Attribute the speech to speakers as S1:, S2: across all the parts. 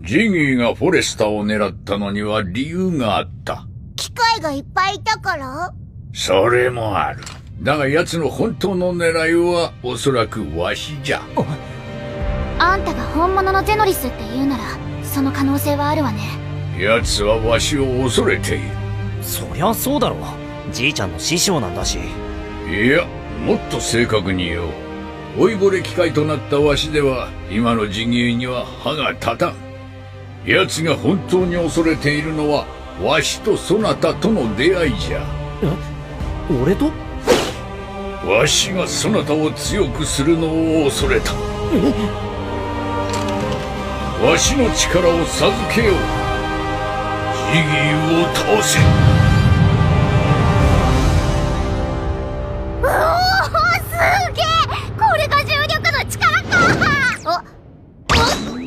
S1: ジギーがフォレスターを狙ったのには理由があった。
S2: 機械がいっぱいいたから？
S1: それもある。だが奴の本当の狙いはおそらくわしじゃ。
S2: あんたが本物のゼノリスって言うならその可能性はあるわね。
S1: 奴はわしを恐れている。
S3: そりゃそうだろう。じいちゃんの師匠なんだし。
S1: いや、もっと正確に言おう。老いぼれ機械となったわしでは今のジギーには歯が立たん。奴が本当に恐れているのはわしとそなたとの出会いじゃ。
S3: え？俺と？
S1: わしがそなたを強くするのを恐れた。わしの力を授けよう。ジギーを倒せ。
S2: おお、すげえ！これが重力の力か！もっと教え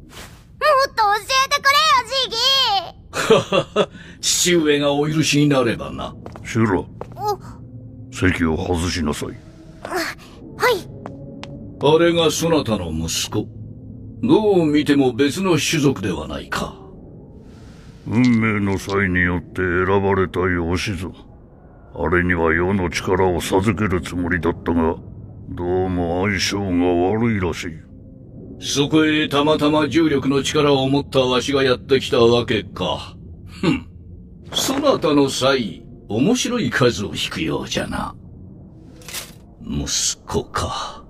S2: てくれよ、ジギー！
S4: ははは、父上がお許しになればな。
S5: シュラ、席を外しなさい。
S2: はい。
S4: あれがそなたの息子。どう見ても別の種族ではないか。
S5: 運命の際によって選ばれたヨシズ。あれには世の力を授けるつもりだったが、どうも相性が悪いらしい。
S4: そこへたまたま重力の力を持ったわしがやってきたわけか。ふん。そなたの際、面白い数を引くようじゃな。息子か。